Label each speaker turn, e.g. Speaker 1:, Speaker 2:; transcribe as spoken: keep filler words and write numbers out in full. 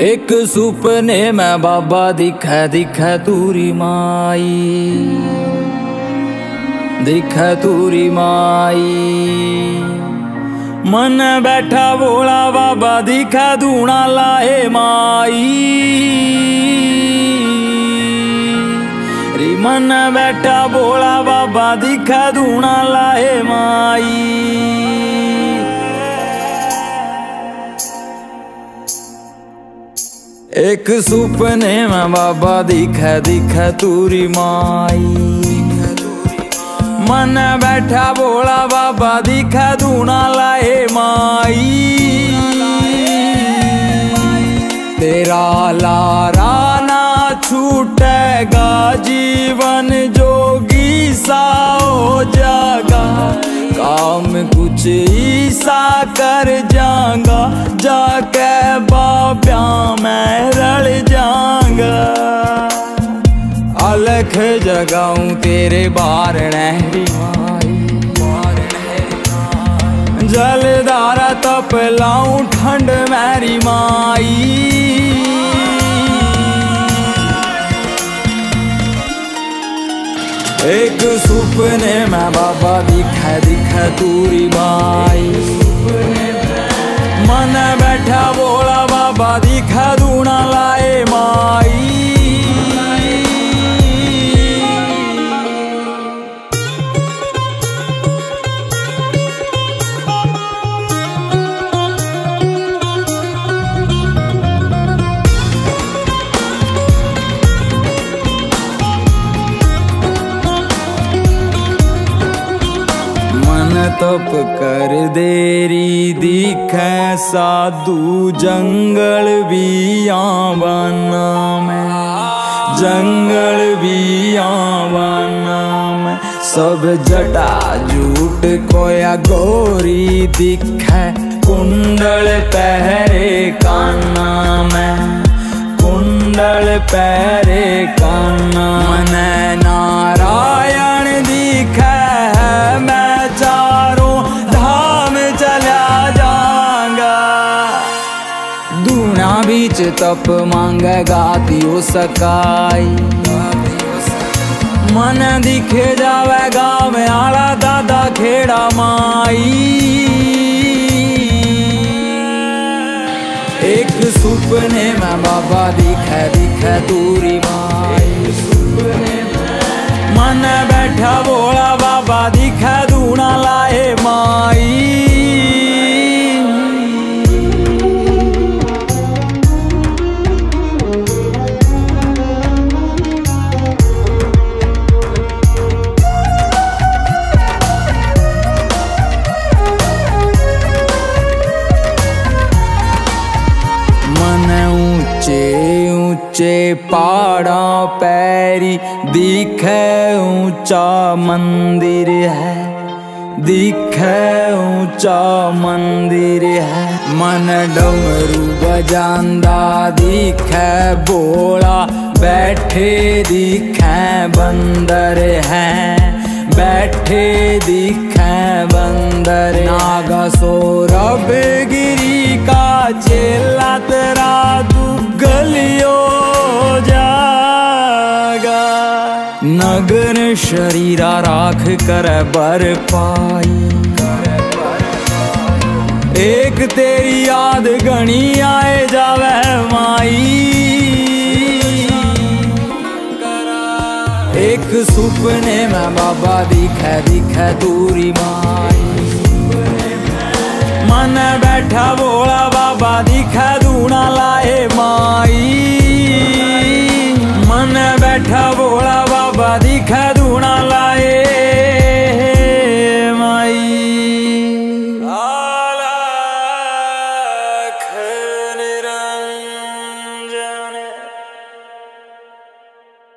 Speaker 1: एक सुपने में बाबा दिखे दिखे तूरी माई, दिखे तूरी माई। मन बैठा बोला बाबा दिखे धूना लाए माई, री मन बैठा बोला बाबा दिखे धूना लाए माई। एक सुपने में बाबा दिखे दिखे तूरी माई, मन बैठा बोला बाबा दिखे धूना लाए माई। तेरा लारा ना छूटेगा जीवन जोगी सा हो जागा, काम कुछ ऐसा कर जाऊंगा जाके बाब्या मैं रल जाऊंगा। अलख जगाऊं तेरे बार नहरी माई, जलधारा तप लाऊं ठंड मेरी माई। एक सुपने में बाबा दिखे दिखे तूरी माई, मन बैठा बोला बाबा दिखे धूना लाए माई। तप कर देरी दिखे साधु जंगल भी आवाना में, जंगल भी आवाना में। सब जटा झूठ कोया गोरी दिखे कुंडल पहरे काना में, कुंडल पहरे काना। मन नारायण दिखे है मैं चारों धाम चला जाऊंगा, दूना बीच तप मांगेगा दियो सकाई। मन दिखे जावेगा में आला दादा खेड़ा माई। एक सुपने में बाबा दिखे दिखे तूरी माई, मन बैठा बोला बाबा दिखे धूना लाए माई। ऊंचे पहाड़ा पैरी दिखे ऊंचा मंदिर है, दिखे ऊंचा मंदिर है। मन डमरू बजांदा दिखे बोला बैठे दिखे बंदर हैं, बैठे दिखे बंदर। नागा सौरभ गिरी का चेला तेरा दुगलियो जागा, नगर शरीरा राख कर बर पाई। एक तेरी याद गणी आए जावे माई, एक सुपने में बाबा दिखे दिखे तूरी माई। मन बैठा बोला बाबा दिखे धूना